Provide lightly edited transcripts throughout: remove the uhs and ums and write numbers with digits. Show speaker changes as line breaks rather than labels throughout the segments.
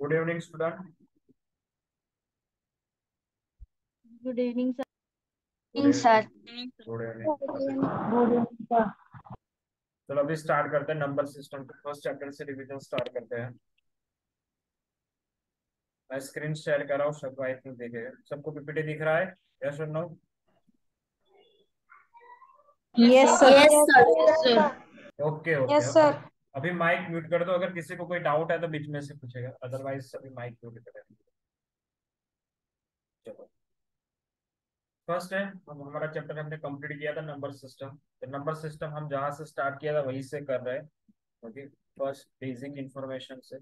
Good evening student.
Good evening sir.
Good
sir.
Evening. Good evening. चलो अभी start करते हैं नंबर सिस्टम के फर्स्ट चैप्टर से रिवीजन स्टार्ट करते हैं। मैं स्क्रीन शेयर कर रहा हूँ, सब आई थिंक देखेगा, सबको पीपीटी दिख रहा है? यस और no?
Yes sir.
Yes sir.
Yes sir.
Okay okay.
Yes sir.
अभी माइक म्यूट कर दो, अगर किसी को कोई डाउट है तो बीच में से पूछेगा, अदरवाइज सभी माइक म्यूट करें। चलो फर्स्ट है, हम हमारा चैप्टर हमने कंप्लीट किया था नंबर सिस्टम। तो नंबर सिस्टम हम जहाँ से स्टार्ट किया था वहीं से कर रहे हैं। Okay, first basic information okay.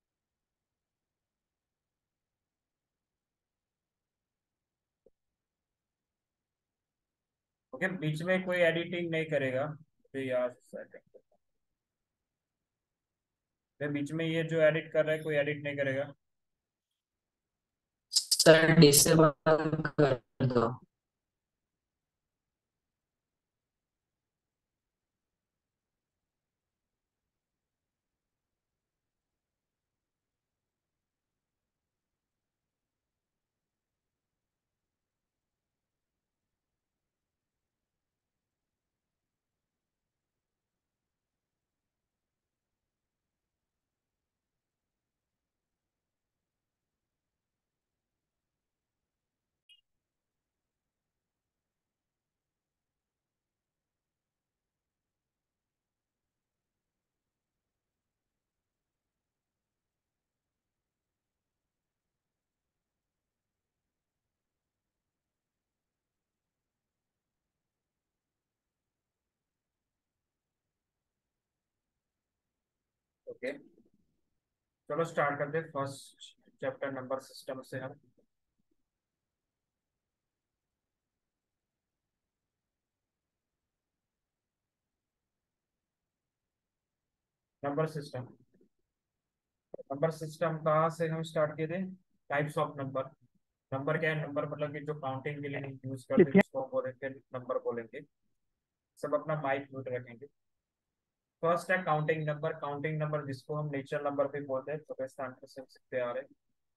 ओके, बीच में कोई एडिटिंग नहीं करेगा तो यार सेकंड में बीच में ये जो एडिट कर रहा है कोई एडिट नहीं करेगा।
सर डिसेबल कर दो।
ओके, चलो स्टार्ट करते हैं फर्स्ट चैप्टर नंबर सिस्टम से हम। नंबर सिस्टम, नंबर सिस्टम कहाँ से हम स्टार्ट किए थे? Types of number. नंबर क्या है? नंबर मतलब कि जो काउंटिंग के लिए हम यूज करते हैं उसको हम बोलेंगे नंबर बोलेंगे। सब अपना माइक म्यूट रखेंगे। फर्स्ट है काउंटिंग नंबर। काउंटिंग नंबर जिसको हम नेचुरल नंबर भी बोलते हैं, तो वैसे आंसर से सकते आ रहे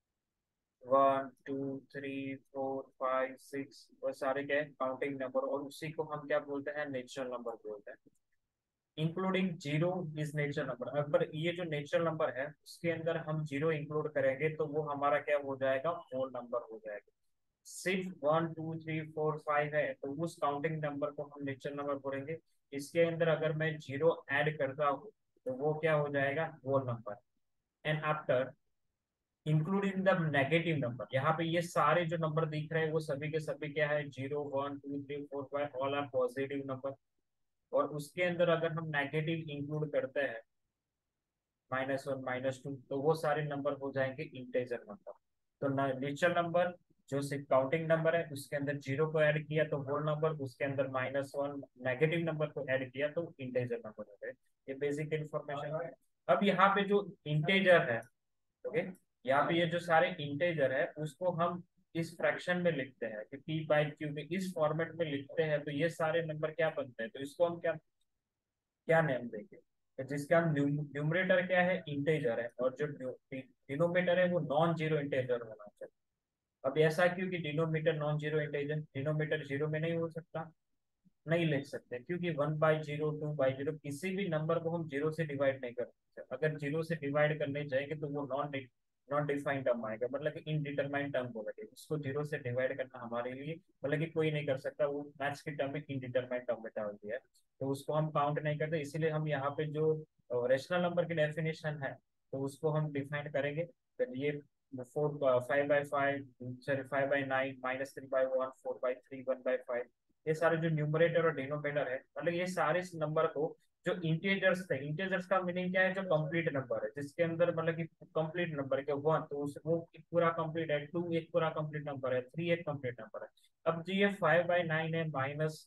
1 2 3 4 5 6, वो सारे क्या है? Counting number. और उसी को हम क्या बोलते हैं? नेचुरल नंबर बोलते हैं। Including zero is natural number. अगर ये जो नेचुरल नंबर है उसके अंदर हम जीरो इंक्लूड करेंगे तो वो हमारा क्या हो जाएगा? होल नंबर हो जाएगा। सिर्फ 1 2 3 4 5 है तो उस काउंटिंग नंबर को हम नेचुरल नंबर बोलेंगे। इसके अंदर अगर मैं जीरो ऐड करता हूँ तो वो क्या हो जाएगा? Whole number. And after including the negative number, यहाँ पे ये सारे जो नंबर दिख रहे हैं वो सभी के सभी क्या है? 0 1 2 3 4 5 ऑल आर पॉजिटिव नंबर। और उसके अंदर अगर हम नेगेटिव इंक्लूड करते हैं -1 -2, तो वो सारे नंबर हो जाएंगे इंटेजर नंबर। तो नेचुरल नंबर जो सिर्फ काउंटिंग नंबर है उसके अंदर जीरो को ऐड किया तो होल नंबर, उसके अंदर -1 नेगेटिव नंबर को ऐड किया तो इंटेजर नंबर हो गए। ये बेसिक इंफॉर्मेशन है। अब यहाँ पे जो इंटेजर है, ओके, यहाँ पे ये जो सारे इंटेजर है उसको हम इस फ्रैक्शन में लिखते हैं कि पी बाई क्यू में इस फॉर्मेट में लिखते हैं, तो ये सारे नंबर क्या बनते हैं? तो इसको हम क्या क्या नेम देंगे? तो जिसका हम न्यूमरेटर क्या है? इंटेजर है, और जो डिनोमिनेटर है वो नॉन जीरो इंटेजर होना चाहिए। अब ऐसा क्यों कि denominator non zero integer? Denominator zero में नहीं हो सकता, नहीं लिख सकते, क्योंकि 1/0 2/0 किसी भी नंबर को हम जीरो से डिवाइड नहीं कर सकते। अगर जीरो से डिवाइड करने जाएंगे तो वो नॉन नॉन डिफाइंड टर्म आएगा, मतलब कि इनडिटरमाइंड टर्म बोला गया। उसको जीरो से डिवाइड करना हमारे लिए मतलब कि कोई नहीं कर सकता, वो मैथ्स की टर्म में इनडिटरमाइंड टर्म में डाल दिया है। तो उसको हम काउंट नहीं करते, इसीलिए हम यहाँ पे जो रेशनल नंबर की डेफिनेशन है तो उसको हम डिफाइन करेंगे। तो ये 4 5/5, सॉरी 5/9, -3/1, 4/3, 1/5, ये सारे जो न्यूमरेटर और डिनोमिनेटर है, मतलब ये सारे इस नंबर को जो इंटीजर्स थे, इंटीजर्स का मीनिंग क्या है? जो कंप्लीट नंबर है, जिसके अंदर मतलब कि कंप्लीट नंबर के 1 तो वो एक पूरा कंप्लीट है, 2 एक पूरा कंप्लीट नंबर है, 3 एक कंप्लीट नंबर है। अब जो ये 5/9 है,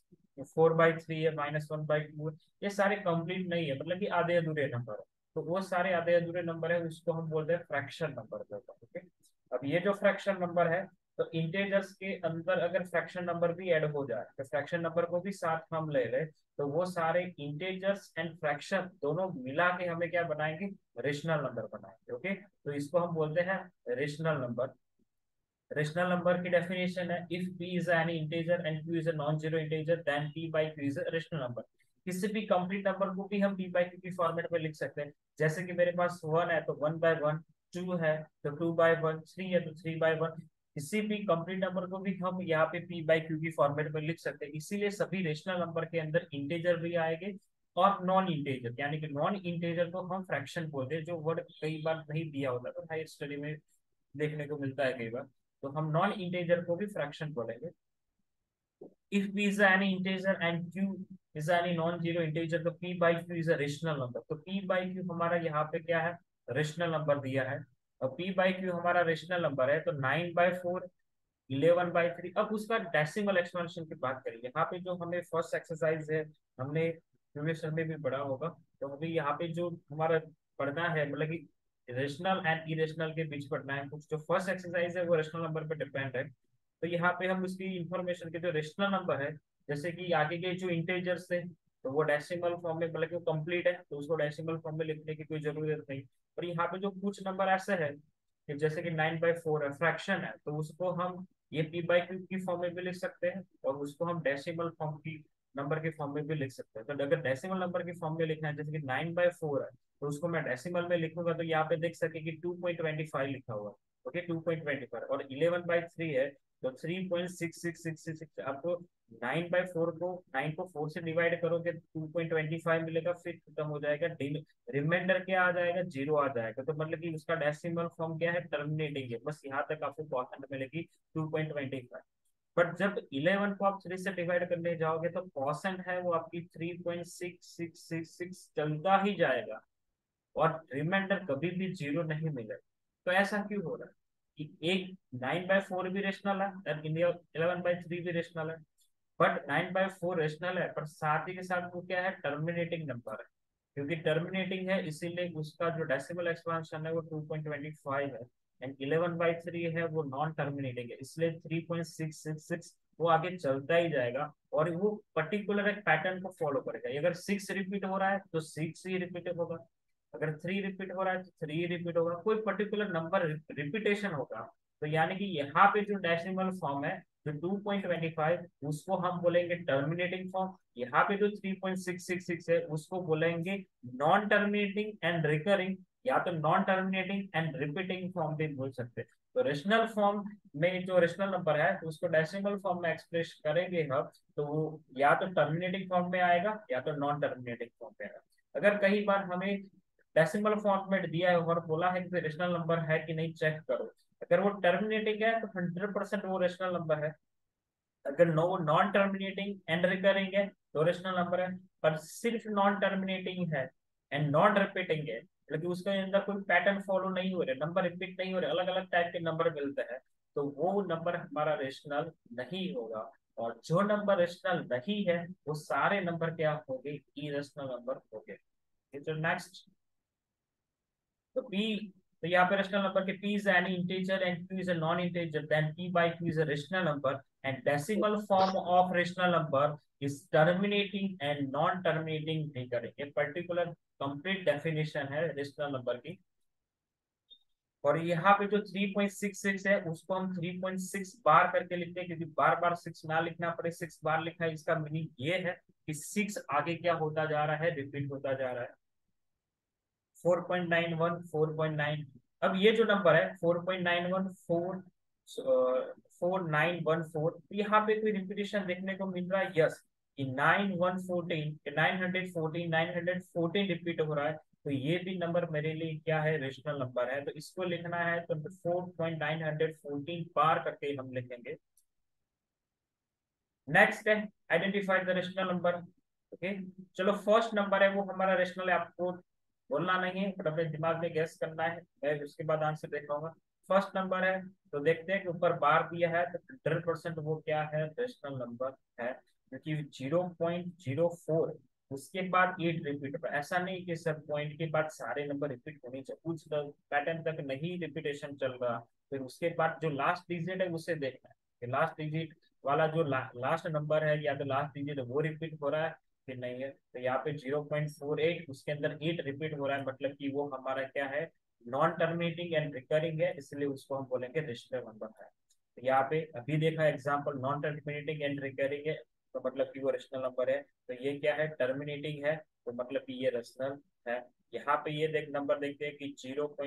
-4/3 है, -1/2, ये सारे कंप्लीट नहीं है, मतलब कि आधे अधूरे नंबर है। तो वो सारे आधे अधूरे नंबर है उसको हम बोलते हैं फ्रैक्शन नंबर। ओके, अब ये जो फ्रैक्शन नंबर है तो इंटेजर्स के अंदर अगर फ्रैक्शन नंबर भी ऐड हो जाए तो फ्रैक्शन नंबर को भी साथ हम ले ले, तो वो सारे इंटेजर्स एंड फ्रैक्शन दोनों मिला के हमें क्या बनाएंगे, रेशनल नंबर बनाएंगे। ओके, तो इसको हम बोलते हैं रेशनल नंबर। रेशनल नंबर की डेफिनेशन है, if p is an integer and q is a non zero integer then p by q is a rational number. किसी भी कंप्लीट नंबर को भी हम p बाय q की फॉर्मेट में लिख सकते हैं। जैसे कि मेरे पास 1 है तो 1/1, 2 है तो 2/1, 3 है तो 3/1। किसी भी कंप्लीट नंबर को भी हम यहाँ पे p बाय q की फॉर्मेट में लिख सकते हैं। इसीलिए सभी रेशनल नंबर के अंदर इंटीजर भी आएंगे और नॉन इंटीजर, यानी कि नॉन इंटीजर को हम फ्रैक्शन बोलते हैं, जो वर्ड कई बार नहीं दिया होता तो हायर स्टडी में देखने को मिलता है कई बार, तो हम नॉन इंटीजर को भी फ्रैक्शन बोलेंगे। If p is any integer and q is any non-zero integer, तो p by q is a rational number। तो p by q हमारा यहाँ पे क्या है, रेशनल नंबर दिया है। और p by q हमारा रेशनल नंबर है, तो 9/4, 11/3। अब उसका डेसिमल एक्सपेंशन की बात करें, यहाँ पे जो हमें फर्स्ट एक्सरसाइज है, हमने प्रीवियस में भी पढ़ा होगा, तो हमें यहाँ पे जो हमारा पढ़ना है, मतलब कि रेशनल एंड इरेशनल के बीच पढ़ना है कुछ। जो फर्स्ट एक्सरसाइज है वो रेशनल नंबर पे डिपेंड है। तो यहाँ पे हम उसकी इंफॉर्मेशन के जो रेशनल नंबर है, जैसे कि आगे के जो इंटेजर्स थे तो वो डेसिमल फॉर्म में, मतलब कि वो कंप्लीट है तो उसको डेसिमल फॉर्म में लिखने की कोई जरूरत नहीं। और यहाँ पे जो कुछ नंबर ऐसे है कि जैसे कि 9/4 है, फ्रैक्शन है, तो उसको हम ये p बाई क्यू की फॉर्म में भी लिख सकते हैं और उसको हम डेसिमल फॉर्म की नंबर के फॉर्म में भी लिख सकते हैं। तो अगर डेसिमल नंबर की फॉर्म में लिखना है, जैसे कि 9/4 है, तो उसको मैं डेसिमल में लिखूंगा तो यहाँ पे देख सके कि 2.25 लिखा हुआ है। ओके, 2.25। और 11/3 है तो 3.6666। आपको 9/4 को 9 को 4 से डिवाइड करोगे 2.25 मिलेगा, फिर खत्म हो जाएगा। रिमाइंडर क्या आ जाएगा, 0 आ जाएगा। तो मतलब कि उसका डेसिमल फॉर्म क्या है, टर्मिनेटिंग है। बस यहाँ तक आपको परसेंट मिलेगी 2.25। बट जब 11 को आप 3 से डिवाइड करने जाओगे तो परसेंट है वो आपकी 3.6666 चलता ही जाएगा और रिमाइंडर कभी भी 0 नहीं मिलेगा। तो ऐसा क्यों हो रहा है कि एक 9/4 भी रेशनल है और 11/3 भी रेशनल है, बट 9/4 रेशनल है पर साथ ही के साथ वो क्या है, टर्मिनेटिंग नंबर है। क्योंकि टर्मिनेटिंग है इसीलिए उसका जो डेसिमल एक्सपेंशन है वो 2.25 है, एंड 11/3 है वो नॉन टर्मिनेटिंग है, इसलिए 3.666 वो आगे चलता ही जाएगा और वो पर्टिकुलर एक पैटर्न को फॉलो करेगा। अगर 6 रिपीट हो रहा है तो 6 ही रिपीट होगा, अगर 3 रिपीट हो रहा है तो 3 रिपीट होगा, कोई पर्टिकुलर नंबर रिपीटेशन होगा। तो यानी कि यहाँ पे जो डेसिमल फॉर्म है जो 2.25 उसको हम बोलेंगे टर्मिनेटिंग फॉर्म, यहाँ पे जो 3.666 है उसको बोलेंगे नॉन टर्मिनेटिंग एंड रिकरिंग, या तो non terminating and repeating form भी बोल सकते हैं। तो रेशनल फॉर्म में जो रेशनल नंबर है तो उसको डेसिमल फॉर्म में एक्सप्रेस करेंगे हम, तो वो या तो टर्मिनेटिंग फॉर्म में आएगा या तो नॉन टर्मिनेटिंग फॉर्म में आएगा। अगर कई बार हमें डेसिमल फॉर्मेट दिया है और बोला है कि रेशनल नंबर है कि नहीं चेक करो, अगर वो टर्मिनेटिंग है तो 100% वो रेशनल नंबर है। अगर no non terminating and recurring है तो रेशनल नंबर है। पर सिर्फ नॉन टर्मिनेटिंग है एंड नॉन रिपीटिंग है, मतलब उसके अंदर कोई पैटर्न फॉलो नहीं हो रहे, नंबर रिपीट नहीं हो रहे, अलग अलग टाइप के नंबर मिलते हैं, तो वो नंबर हमारा रेशनल नहीं होगा। और जो नंबर रेशनल नहीं है वो सारे नंबर क्या होंगे, इरेशनल नंबर हो गए। तो नेक्स्ट, तो p, तो यहाँ पे रेशनल नंबर के p is an integer and q is a non-integer, then p by q is a rational number and decimal form of rational number is terminating and non-terminating नहीं करेंगे। Particular complete definition है rational number की। और यहाँ पे जो 3.66 है उसको हम 3.6 बार करके लिखते हैं, क्योंकि बार बार 6 ना लिखना पड़े, 6 बार लिखना है। इसका मीनिंग ये है कि 6 आगे क्या होता जा रहा है, रिपीट होता जा रहा है। 4.91, 4.9। अब ये जो नंबर है 4.91, 4914, यहाँ पे कोई रिपीटेशन देखने को मिल रहा है, यस, कि 914 रिपीट हो रहा है, तो ये भी नंबर मेरे लिए क्या है, रेशनल नंबर है। तो इसको लिखना है तो 4.914 बार करके हम लिखेंगे। नेक्स्ट है identify the rational number. Okay, चलो फर्स्ट नंबर है वो हमारा रेशनल है, आपको बोलना नहीं है पर अपने दिमाग में गैस करना है, मैं उसके बाद आंसर देखाऊंगा। फर्स्ट नंबर है तो देखते हैं कि ऊपर बार दिया है तो 100% वो क्या है, रेशनल नंबर है, क्योंकि 0.04 उसके बाद 8 रिपीट होगा। ऐसा नहीं कि सर पॉइंट के बाद सारे नंबर रिपीट होने चाहिए, कुछ पैटर्न तक नहीं रिपीटेशन चल रहा, फिर उसके बाद जो लास्ट डिजिट है उसे देखना है कि लास्ट डिजिट वाला जो लास्ट नंबर है या तो लास्ट डिजिट वो रिपीट हो रहा है कि नहीं है। तो यहाँ पे 0.48 उसके अंदर 8 रिपीट हो रहा है, मतलब कि वो हमारा क्या है, नॉन टर्मिनेटिंग एंड रिकरिंग है, इसलिए उसको हम बोलेंगे रेशनल नंबर है। तो यहाँ पे अभी देखा example non terminating and recurring है, तो मतलब कि वो रेशनल नंबर है। तो ये क्या है, टर्मिनेटिंग है, तो मतलब कि ये रेशनल है। यहाँ पे ये देख नंबर देखते हैं कि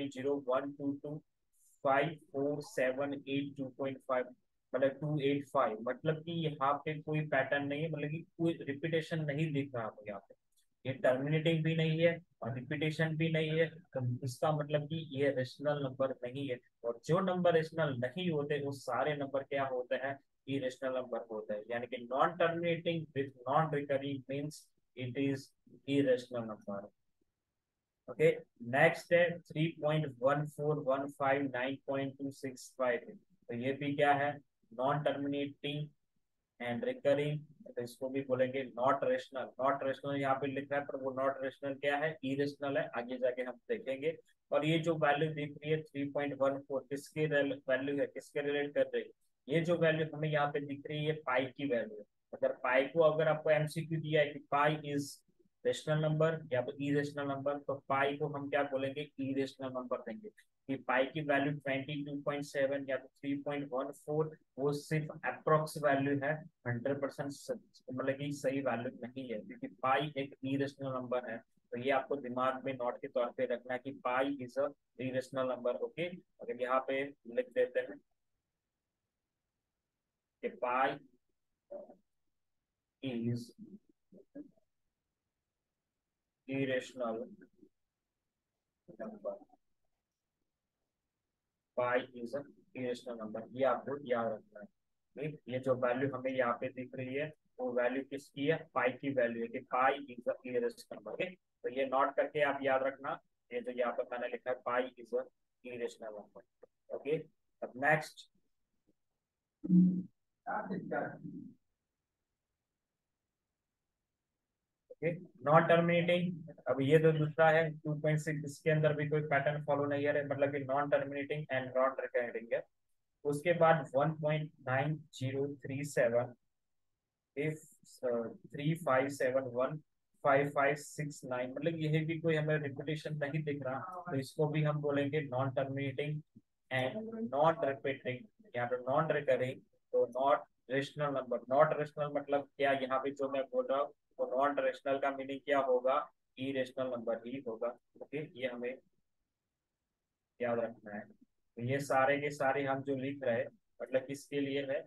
0.01225478 2.5, मतलब 285, मतलब कि यहाँ पे कोई पैटर्न नहीं है, मतलब कि कोई रिपीटेशन नहीं दिख रहा है यहाँ पे। ये टर्मिनेटिंग भी नहीं है और रिपीटेशन भी नहीं है, तो इसका मतलब कि ये रेशनल नंबर नहीं है। और जो नंबर रेशनल नहीं होते वो सारे नंबर क्या होते हैं, इरेशनल नंबर होता है। यानी कि non terminating with non recurring means it is irrational number. Okay, next है 3.1415 9.265, तो ये भी क्या है, नॉन टर्मिनेटिंग एंड रिकरिंग, तो इसको भी बोलेंगे नॉट रेशनल। नॉट रेशनल यहाँ पे लिखा है पर वो नॉट रेशनल क्या है, इरेशनल है, आगे जाके हम देखेंगे। और ये जो वैल्यू दिख रही है 3.14 किसके वैल्यू है, किसके रिलेट कर रही है, ये जो वैल्यू हमें यहाँ पे दिख रही है पाई की वैल्यू है। अगर पाई को अगर आपको एमसीक्यू दिया है कि पाई इज रेशनल नंबर या तो इरेशनल नंबर, तो पाई को हम क्या बोलेंगे, इरेशनल नंबर देंगे। कि पाई की वैल्यू 22.7 या तो 3.14 वो सिर्फ अप्रोक्स वैल्यू है, 100% मतलब कि सही वैल्यू नहीं है, क्योंकि पाई एक इरेशनल नंबर है। तो ये आपको दिमाग में नोट के तौर पे रखना है कि pi is a irrational number. Okay, अगर यहाँ पे लिख देते हैं कि pi is irrational number, pi is a irrational number, ये आपको याद रखना है। ठीक, ये जो वैल्यू हमें यहाँ पे दिख रही है वो वैल्यू किसकी है, पाई की वैल्यू है, कि pi is a irrational number. Okay, तो ये नोट करके आप याद रखना, ये जो यहाँ पर मैंने लिखा है pi is a irrational number. Okay, अब नेक्स्ट, ओके, नॉन टर्मिनेटिंग। अब ये जो दूसरा है 2.6, इसके अंदर भी कोई पैटर्न फॉलो नहीं है, मतलब कि non terminating and non recurring है। उसके बाद 1.9037 if 357155569, मतलब ये भी कोई हमें रिपीटेशन नहीं दिख रहा, तो इसको भी हम बोलेंगे non terminating and not repeating या तो नॉन रिकरिंग, तो not rational number. Not rational मतलब क्या, यहाँ पे जो मैं बोल रहा हूँ तो नॉन रेशनल का मीनिंग क्या होगा, इरेशनल नंबर ही होगा। ओके, ये हमें याद रखना है। तो ये सारे के सारे हम जो लिख रहे हैं मतलब किसके लिए है,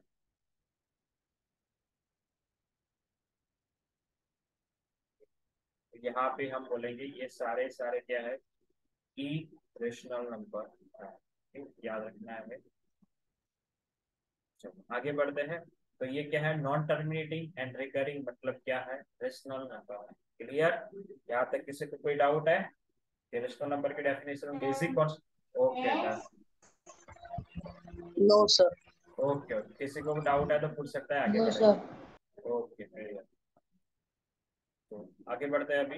तो यहाँ पे हम बोलेंगे ये सारे सारे क्या है, ई रेशनल नंबर। याद रखना है हमें। चलो आगे बढ़ते हैं। तो ये क्या है, नॉन टर्मिनेटिंग एंड रिकरिंग मतलब क्या है, रेशनल नंबर। क्लियर, यहाँ तक किसी को कोई डाउट है कि रेशनल नंबर की डेफिनेशन बेसिक और, okay done,
no sir.
Okay okay, किसी को डाउट है तो पूछ सकता है, आगे
नो
बढ़ेगा।
सर।
ओके क्लियर, तो आगे बढ़ते हैं अभी।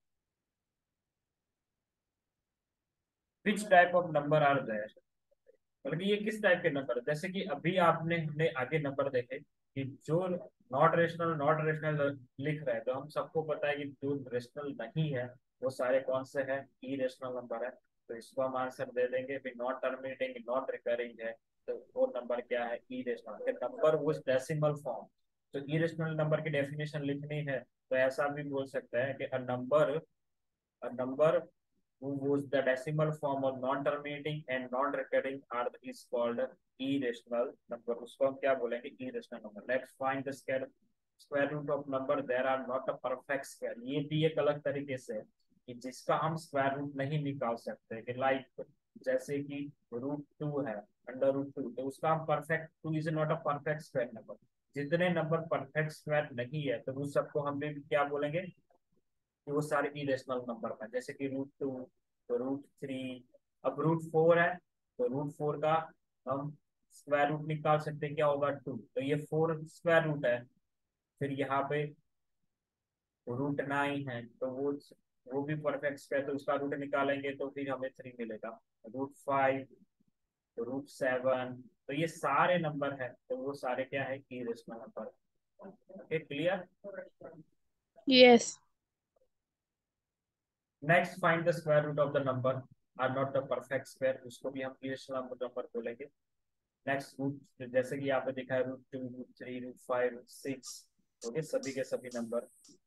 Which type of number are there, मतलब कि ये किस टाइप के नंबर, जैसे कि अभी आपने हमने आगे नंबर देखे कि जो नॉट रेशनल लिख रहा है, तो हम सबको पता है कि जो रेशनल नहीं है वो सारे कौन से हैं, ई रेशनल नंबर है। तो इसको हम आंसर दे देंगे, फिर नॉट टर्मिनेटिंग नॉट रिकरिंग है, तो वो नंबर क्या है, ई रेशनल नंबर वो डेसिमल फॉर्म। तो ई रेशनल नंबर की डेफिनेशन लिखनी है तो ऐसा भी बोल सकता है कि a number whose the decimal form of non-terminating and non-recurring are is called irrational number, उसको हम क्या बोलेंगे, irrational number। Let's find the square root of number there are not a perfect square, ये भी एक अलग तरीके से है कि जिसका हम स्क्वायर रूट नहीं निकाल सकते, कि लाइक जैसे कि √2 है, √2, तो उसका हम perfect, 2 is not a perfect square number. जितने नंबर परफेक्ट स्क्वायर नहीं है तो उस सबको हम भी क्या बोलेंगे, कि वो सारे इरेशनल नंबर हैं, जैसे कि √2, तो √3। अब √4 है, तो √4 का हम स्क्वायर रूट निकाल सकते हैं, क्या होगा 2, तो ये 4 स्क्वायर रूट है। फिर यहाँ पे √9 है तो वो भी परफेक्ट स्क्वायर, तो उसका रूट निकालेंगे तो फिर हमें 3 मिलेगा। √5, √7, तो ये सारे नंबर है, तो वो सारे क्या है, irrational number. Okay, clear.
Yes.
Next, find the square root of the number are not the perfect square, उसको भी हम इरेशनल नंबर बोलेंगे। नेक्स्ट, रूट जैसे कि यहाँ पे दिखा है √2, √3, √5, √6, ओके, सभी के सभी number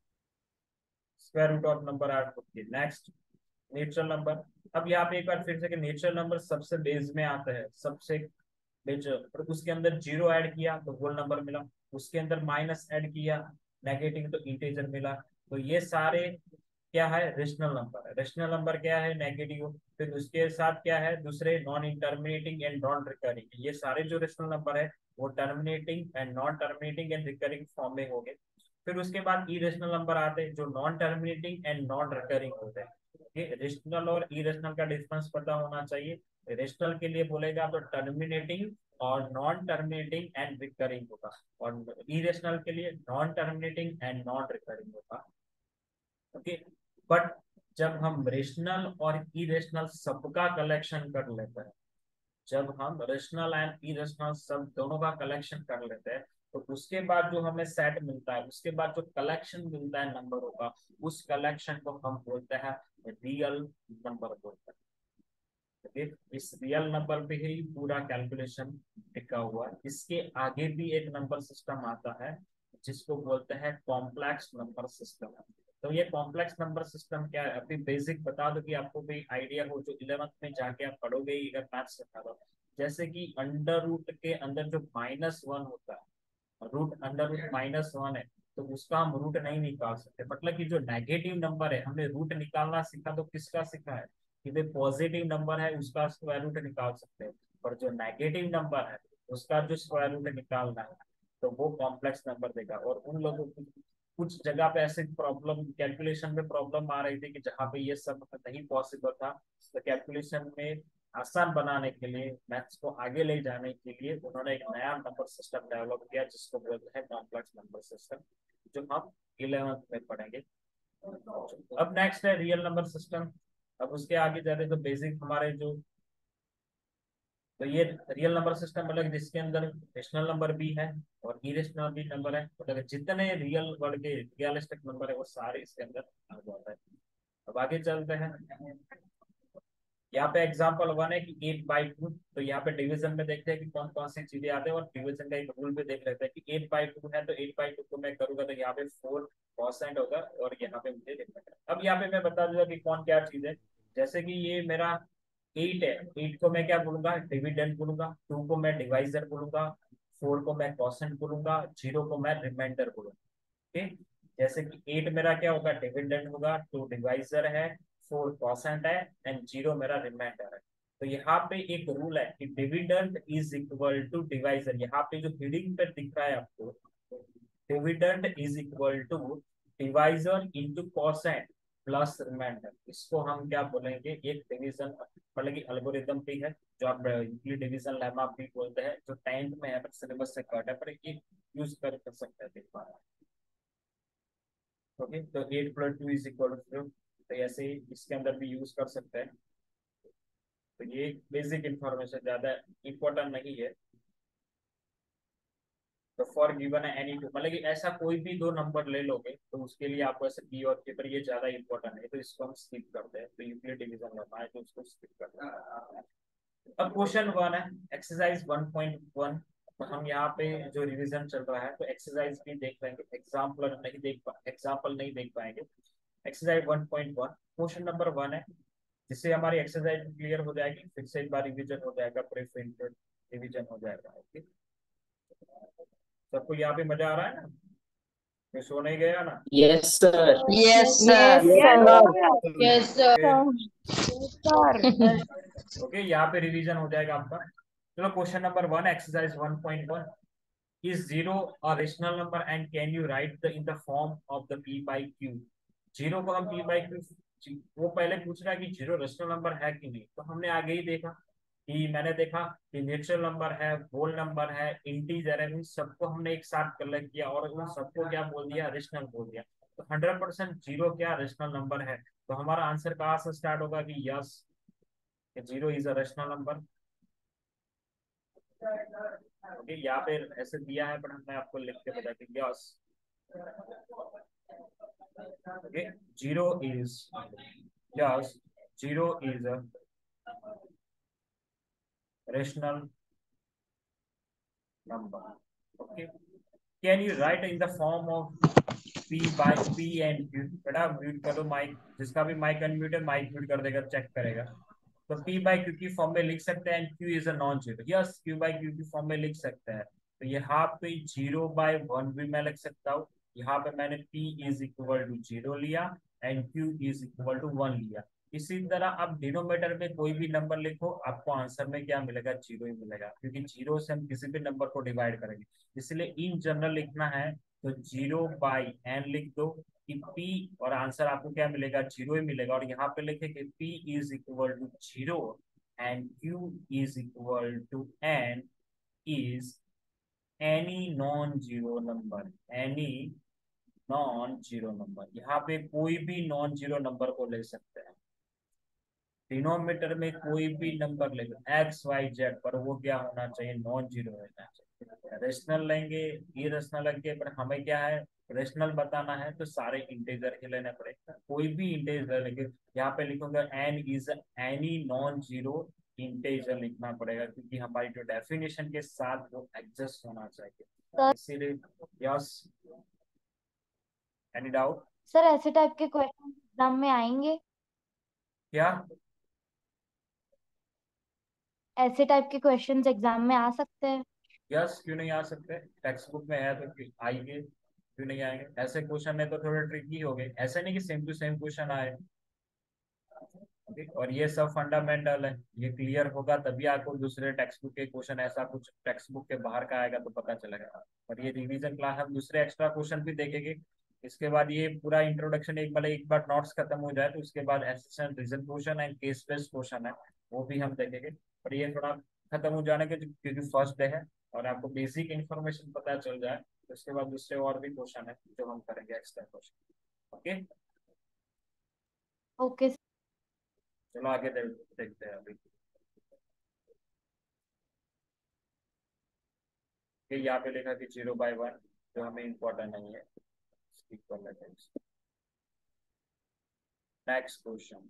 square root of number are होती है। Next, natural number. अब यहाँ पे एक बार फिर से कि नेचुरल नंबर सबसे बेस में आता है, सबसे बेस, और उसके अंदर जीरो ऐड किया तो होल नंबर मिला, उसके अंदर माइनस ऐड किया नेगेटिव तो इंटीजर मिला। तो ये सारे क्या है, रेशनल नंबर है। रेशनल नंबर क्या है, नेगेटिव। फिर उसके साथ क्या है, दूसरे non interminating and non recurring, ये सारे जो रेशनल नंबर है वो terminating and non terminating and recurring form में हो गए। फिर उसके बाद इरेशनल नंबर आते हैं जो non terminating and non recurring होते हैं। ये रेशनल और इरेशनल का डिफरेंस पता होना चाहिए। रेशनल के लिए बोलेगा तो टर्मिनेटिंग और नॉन टर्मिनेटिंग एंड रिकरिंग होगा, और इरेशनल के लिए non terminating and non recurring होगा। ओके, बट जब हम रेशनल और इरेशनल सबका कलेक्शन कर लेते हैं, जब हम रेशनल एंड इरेशनल सब दोनों का कलेक्शन कर लेते हैं, तो उसके बाद जो हमें सेट मिलता है, उसके बाद जो कलेक्शन मिलता है नंबरों का, उस कलेक्शन को हम बोलते हैं रियल नंबर बोलते हैं। ठीक है? इस रियल नंबर पे ही पूरा कैलकुलेशन टिका हुआ है। इसके आगे भी एक नंबर सिस्टम आता है जिसको बोलते हैं कॉम्प्लेक्स नंबर सिस्टम। तो ये कॉम्प्लेक्स नंबर सिस्टम क्या है, अभी बेसिक बता दो कि आपको भी आइडिया हो, जो 11th में जाके आप पढ़ोगे ही अगर मैथ्स सिखा दो। जैसे कि अंडर रूट के अंदर जो -1 होता है, रूट अंडर रूट -1 है, तो उसका हम रूट नहीं निकाल सकते। मतलब कि जो नेगेटिव नंबर है, हमने रूट निकालना सीखा तो किसका सीखा है, कि भाई पॉजिटिव नंबर है उसका स्क्वायर रूट निकाल सकते हैं, और जो नेगेटिव नंबर है उसका जो स्क्वायर रूट निकालना है तो वो कॉम्प्लेक्स नंबर देगा। और उन लोगों को कुछ जगह पे ऐसे प्रॉब्लम, कैलकुलेशन में प्रॉब्लम आ रही थी कि जहाँ पे ये सब नहीं पॉसिबल था, तो कैलकुलेशन में आसान बनाने के लिए, मैथ्स को आगे ले जाने के लिए उन्होंने एक नया नंबर सिस्टम डेवलप किया जिसको बोलते हैं कॉम्प्लेक्स नंबर सिस्टम, जो हम 11th में पढ़ेंगे। अब नेक्स्ट है रियल नंबर सिस्टम। अब उसके आगे जाते तो बेसिक हमारे जो, तो ये रियल नंबर सिस्टम मतलब जिसके अंदर रेशनल नंबर भी है और इरेशनल भी नंबर है, मतलब जितने रियल वर्ड के रियलिस्टिक नंबर है वो सारे इसके अंदर आ जाता है। अब आगे चलते हैं। यहाँ पे एग्जांपल 1 है कि 8/2, तो यहाँ पे डिवीजन में देखते हैं कि कौन कौन सी चीजें आते हैं, और डिवीजन का एक रूल भी देख लेते हैं कि 8/2 है तो 8/2 को मैं करूंगा तो यहाँ पे 4% होगा, और यहाँ पे मुझे देखना है। अब यहाँ पे मैं बता दूंगा कि कौन क्या चीज है। जैसे कि ये मेरा 8 है, 8 को मैं क्या बोलूंगा, डिविडेंड बोलूंगा, 2 को मैं डिवाइजर बोलूंगा, 4 को मैं कॉसेंट बोलूंगा, 0 को मैं रिमाइंडर बोलूंगा। ठीक, जैसे कि 8 मेरा क्या होगा, डिविडेंड होगा, 2 डिवाइजर है, 4 कॉसेंट है, एंड 0 मेरा रिमाइंडर है। तो यहाँ पे एक रूल है कि dividend is equal to divisor, यहाँ पे जो हेडिंग पे दिख रहा है आपको, dividend is equal to divisor into quotient plus reminder, इसको हम क्या बोलेंगे, एक डिवीजन मतलब कि एल्गोरिथम भी है, जो आप डिवीजन लेमा भी बोलते हैं, जो 10th में है पर सिलेबस से कट है, पर ये यूज कर सकते हैं देख पा रहे हैं। ओके, तो 8+2 = 2, तो ऐसे ही इसके अंदर भी यूज कर सकते हैं। तो ये बेसिक इंफॉर्मेशन, ज्यादा इंपॉर्टेंट नहीं है। तो फॉर गिवन है एनी टू, मतलब कि ऐसा कोई भी दो नंबर ले लोगे तो उसके लिए आपको ऐसे पी और के, पर ये ज्यादा इंपॉर्टेंट है तो इसको हम स्किप करते हैं। तो यूक्लिड डिवीजन लेना है तो उसको स्किप करते हैं। अब क्वेश्चन 1 है, एक्सरसाइज 1.1। तो हम यहाँ पे जो रिवीजन चल रहा है तो एक्सरसाइज भी देख लेंगे, एग्जाम्पल नहीं देख पाएंगे। एक्सरसाइज 1.1 क्वेश्चन नंबर 1 है, जिससे हमारी एक्सरसाइज क्लियर हो जाएगी, फिर से एक बार रिवीजन हो जाएगा, प्रेफरेंस रिवीजन हो जाएगा। ओके, सबको यहाँ पे मजा आ रहा है ना, कोई सो नहीं गया ना।
Yes, sir.
Yes,
Yes,
sir.
sir.
Yes, sir.
Sir.
Okay, यहाँ पे रिवीजन हो जाएगा आपका। चलो question number 1, exercise 1.1, is 0 a rational number and can you write the in the form of the p by q। Zero को हम p by q, वो पहले पूछ रहा है कि जीरो रेशनल नंबर है कि नहीं, तो हमने आगे ही देखा कि मैंने देखा कि नेचुरल नंबर है, होल नंबर है, इंटीजर है, उन सबको हमने एक साथ कलेक्ट किया और उन सबको क्या बोल दिया, रेशनल बोल दिया। तो 100% जीरो क्या रेशनल नंबर है, तो हमारा आंसर कहाँ से स्टार्ट होगा कि yes, zero is a rational number. Okay, यहाँ पे ऐसे दिया है, पर मैं आपको लिख के बता कि yes, okay, zero is, yes, zero is a rational number. Okay, can you write in the form of p by p and q? बेटा म्यूट करो माइक, जिसका भी माइक अनम्यूट है माइक म्यूट कर देगा, चेक करेगा। तो p by q की फॉर्म में लिख सकते हैं, q is a non zero, yes q by q की फॉर्म में लिख सकते हैं। तो यहाँ पे 0/1 भी मैं लिख सकता हूँ, यहाँ पे मैंने p इज इक्वल टू 0 लिया and q is equal to 1 लिया। इसी तरह आप डिनोमिनेटर में कोई भी नंबर लिखो, आपको आंसर में क्या मिलेगा, जीरो ही मिलेगा, क्योंकि जीरो से हम किसी भी नंबर को डिवाइड करेंगे। इसलिए इन जनरल लिखना है तो 0/n लिख दो कि p, और आंसर आपको क्या मिलेगा, जीरो ही मिलेगा। और यहाँ पे लिखे कि p is equal to 0 and q is equal to n is any non zero number, any non zero number. यहाँ पे कोई भी नॉन जीरो नंबर को ले सकते हैं, डिनोमीटर में कोई भी नंबर ले लो एक्स वाई जेड, पर वो क्या होना चाहिए, नॉन जीरो रहना चाहिए। रेशनल लेंगे, इरेशनल लेंगे, पर हमें क्या है, रेशनल बताना है तो सारे इंटीजर ही लेने पड़ेगा, कोई भी इंटीजर लेंगे। यहाँ पे लिखूंगा n is any non zero integer लिखना पड़ेगा, क्योंकि हमारी जो डेफिनेशन के साथ वो एडजस्ट होना चाहिए,
सर
इसीलिए यस। Any doubt?
सर ऐसे टाइप के क्वेश्चन एग्जाम में आएंगे?
क्या?
ऐसे टाइप के क्वेश्चंस एग्जाम में आ सकते हैं?
यस, क्यों नहीं आ सकते, टेक्स्ट बुक में है तो आएंगे, क्यों नहीं आएंगे। ऐसे क्वेश्चन है तो थोड़े ट्रिकी हो गए, ऐसे नहीं कि सेम टू सेम क्वेश्चन आए। ठीक, और ये सब फंडामेंटल है, ये क्लियर होगा तभी आपको दूसरे टेक्स्ट बुक के क्वेश्चन, ऐसा कुछ टेक्स्ट बुक के बाहर का आएगा तो पता चलेगा। और ये रिवीजन क्लास, हम दूसरे एक्स्ट्रा क्वेश्चन भी देखेंगे। इसके बाद ये पूरा इंट्रोडक्शन एक, मतलब एक बार नोट्स खत्म हो जाए तो उसके बाद assistant reason question and case based question है, वो भी हम देखेंगे। पर ये थोड़ा खत्म हो जाने के, क्योंकि फर्स्ट डे है और आपको बेसिक इन्फॉर्मेशन पता चल जाए, तो उसके बाद दूसरे और भी क्वेश्चन है जो हम करेंगे एक्स्ट्रा क्वेश्चन। Okay,
okay.
चलो आगे देखते हैं अभी। कि यहाँ पे लिखा कि 0/1, जो हमें इम्पोर्टेंट नहीं है, स्किप कर लेते हैं। नेक्स्ट क्वेश्चन,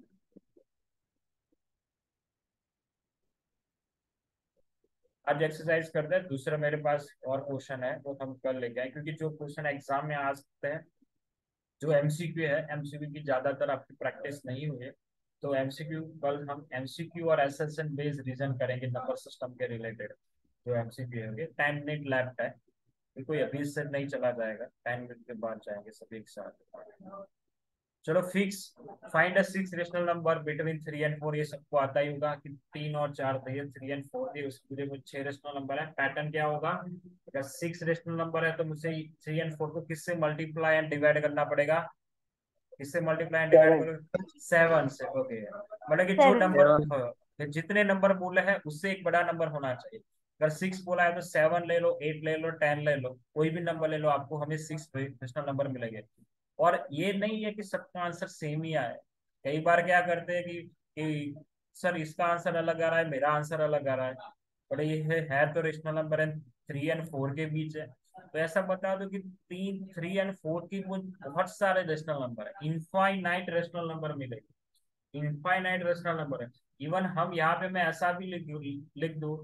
आज एक्सरसाइज करते हैं। दूसरा मेरे पास और क्वेश्चन है वो हम कल लेके आए, क्योंकि जो क्वेश्चन एग्जाम में आ सकते हैं, जो एमसीक्यू है, एमसीक्यू की ज्यादातर आपकी प्रैक्टिस नहीं हुई है, तो एमसीक्यू कल हम एमसीक्यू और एसएसएन बेस्ड रीजन करेंगे नंबर सिस्टम के रिलेटेड। जो एमसीक्यू होंगे 10 मिनट लेफ्ट है, कोई अभी से नहीं चला जाएगा, 10 मिनट के बाद जाएंगे सभी एक साथ। चलो fix, find a six rational number between 3 and 4, ये सबको आता ही होगा कि 3 और 4 दिए, 3 and 4 दिए, उसके लिए मुझे 6 रेशनल नंबर है। पैटर्न क्या होगा, अगर 6 रेशनल नंबर है तो मुझे 3 and 4 को किससे मल्टीप्लाई एंड डिवाइड करना पड़ेगा, किससे मल्टीप्लाई एंड डिवाइड
सेवन।
करो, 7 से। ओके, मतलब कि जो
सेवन।
Number,
seven.
जितने नंबर बोले हैं उससे एक बड़ा नंबर होना चाहिए। अगर 6 बोला है तो 7 ले लो, 8 ले लो, 10 ले लो, कोई भी नंबर ले लो, आपको हमें 6 रेशनल नंबर मिलेंगे। और ये नहीं है कि सबका आंसर सेम ही आए, कई बार क्या करते हैं कि सर इसका आंसर अलग आ रहा है, मेरा आंसर अलग आ रहा है, पर ये है तो रेशनल नंबर है, 3 and 4 के बीच है। तो ऐसा बता दो कि 3 and 4 की वो बहुत सारे रेशनल नंबर है, इनफाइनाइट रेशनल नंबर मिलेगी, इनफाइनाइट रेशनल नंबर है। इवन हम यहाँ पे मैं ऐसा भी लिख दूं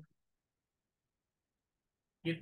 कि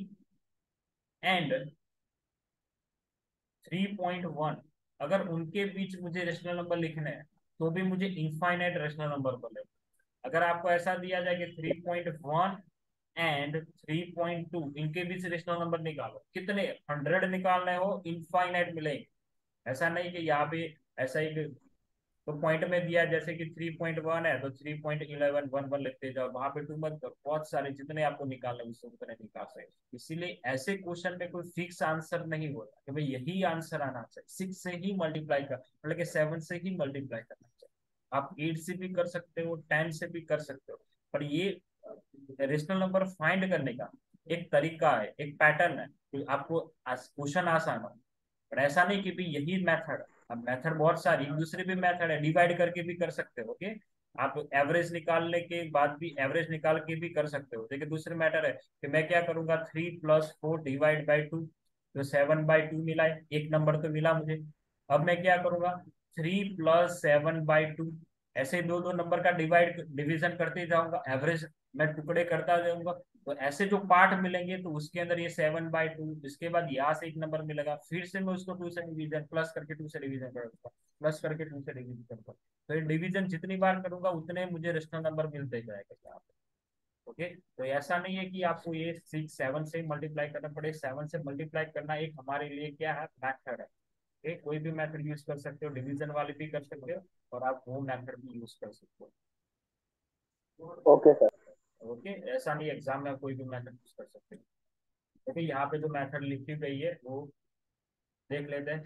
3 and 3.1, अगर उनके बीच मुझे रेशनल नंबर लिखने हैं तो भी मुझे इनफाइनाइट रेशनल नंबर बोले। अगर आपको ऐसा दिया जाए कि 3.1 एंड 3.2, इनके बीच रेशनल नंबर निकालो, कितने 100 निकालने हो, इनफाइनाइट मिलेंगे। ऐसा नहीं कि यहाँ पे ऐसा ही तो पॉइंट में दिया, जैसे कि 3.1 है तो 3.1111 लिखते जाओ, वहां पे टू मत करो, बहुत सारे जितने आपको निकालने उससे उतने निकाल सकते। इसीलिए ऐसे क्वेश्चन में कोई फिक्स आंसर नहीं होता कि भाई यही आंसर आना चाहिए, 6 से ही मल्टीप्लाई कर, मतलब कि 7 से ही मल्टीप्लाई करना चाहिए। आप 8 से भी कर सकते हो, 10 से भी कर सकते हो, पर ये रेशनल नंबर फाइंड करने का एक तरीका है, एक पैटर्न है, कि आपको क्वेश्चन आसान हो। पर ऐसा नहीं कि भी यही मेथड, अब मेथड बहुत सारी दूसरे भी मेथड है, डिवाइड करके भी कर सकते हो। ओके, आप एवरेज निकालने के बाद भी एवरेज निकाल के भी कर सकते हो। देखिए दूसरे मैटर है कि मैं क्या करूंगा, 3 + 4 डिवाइड बाई 2, तो 7/2 मिला है, एक नंबर तो मिला मुझे। अब मैं क्या करूंगा, 3 + 7/2, ऐसे दो दो नंबर का डिवीजन करते जाऊंगा, एवरेज मैं टुकड़े करता जाऊंगा। तो ऐसे जो पार्ट मिलेंगे तो उसके अंदर ये 7/2, इसके बाद यहाँ से एक नंबर मिलेगा, फिर से मैं उसको 2 से डिवीजन, प्लस करके 2 से डिवीजन करूंगा, प्लस करके 2 से डिवीजन करूंगा। तो ये डिवीजन जितनी बार करूंगा उतने मुझे रेशनल नंबर मिलते जाएगा यहाँ पे। ओके, तो ऐसा नहीं है कि आपको ये 7 से मल्टीप्लाई करना पड़े, 7 से मल्टीप्लाई करना एक हमारे लिए क्या है, मैथड है। ओके, कोई भी मेथड यूज कर सकते हो, डिवीजन वाले भी कर सकते हो और आप वो मेथड भी यूज कर सकते हो।
Okay sir.
ओके, ऐसा नहीं एग्जाम में आप कोई भी मेथड यूज कर सकते हो। ओके, यहाँ पे जो मेथड लिखी गई है वो देख लेते हैं।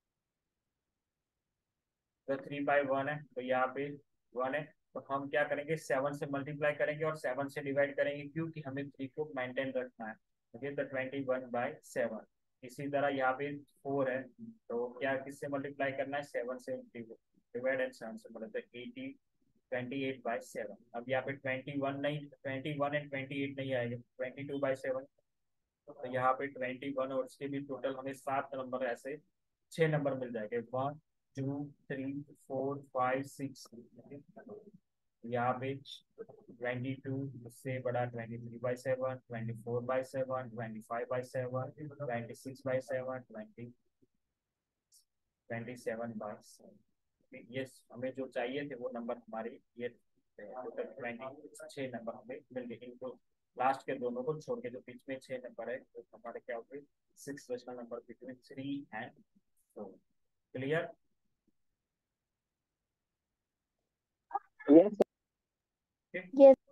तो 3/1 है, तो यहाँ पे 1 है, तो हम क्या करेंगे, 7 से मल्टीप्लाई करेंगे और 7 से डिवाइड करेंगे, क्योंकि हमें 3 को मेंटेन रखना है। ओके, तो 21/7। इसी तरह यहाँ पे 4 है, तो क्या किससे मल्टीप्लाई करना है, 7 से डिवाइड एंड 7 से मल्टीप्लाई, 28/7। अब यहाँ पे 21 नहीं, 21 एंड 28 नहीं आएगा, 22/7। तो यहाँ पे 21 और उसके भी टोटल हमें 7 नंबर, ऐसे 6 नंबर मिल जाएंगे, 1 2 3 4 5 6। यहाँ पे 22, उससे बड़ा 23/7, 24/7, 25/7, 26/7, 27/7। ये हमें जो चाहिए थे वो नंबर हमारे ये टोटल 26 नंबर हमें मिल गए। इनको लास्ट के दोनों को छोड़ के जो बीच में 6 नंबर है तो हमारे क्या हो गए, 6 rational number between 3 and 4। Clear?
Yes.
Yes